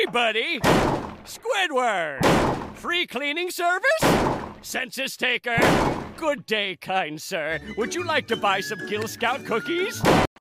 Hey, buddy! Squidward! Free cleaning service? Census taker? Good day, kind sir. Would you like to buy some Gill Scout cookies?